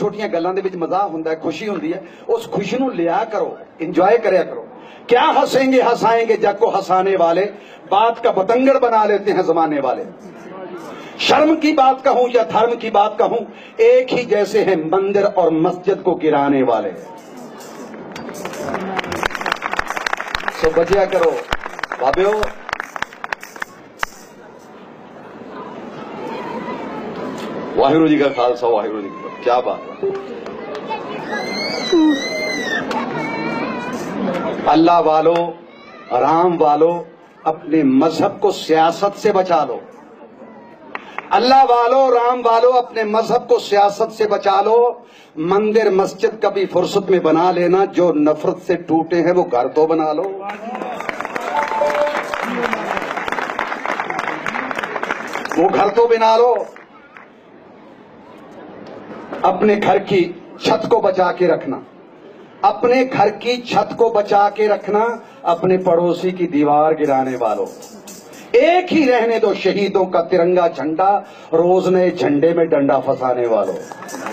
छोटियां गल्लां दे विच मज़ा हुंदा है, खुशी हुंदी है। उस खुशी नूं लिया करो, इंजॉय करया करो। क्या हंसेंगे हंसाएंगे जग को हंसाने वाले, बात का बतंगड़ बना लेते हैं जमाने वाले। शर्म की बात कहूं या धर्म की बात कहूं, एक ही जैसे हैं मंदिर और मस्जिद को गिराने वाले। सो बचिया करो बाबियो। वाहिगुरू जी का खालसा वाहिगुरू जी की फतेह। क्या बात है। अल्लाह वालो, राम वालो, अपने मजहब को सियासत से बचा लो। अल्लाह वालो, राम वालो, अपने मजहब को सियासत से बचा लो। मंदिर मस्जिद कभी फुर्सत में बना लेना, जो नफरत से टूटे हैं वो घर तो बना लो। वो घर तो बना लो। अपने घर की छत को बचा के रखना, अपने घर की छत को बचा के रखना, अपने पड़ोसी की दीवार गिराने वालों। एक ही रहने दो शहीदों का तिरंगा झंडा, रोज नए झंडे में डंडा फंसाने वालों।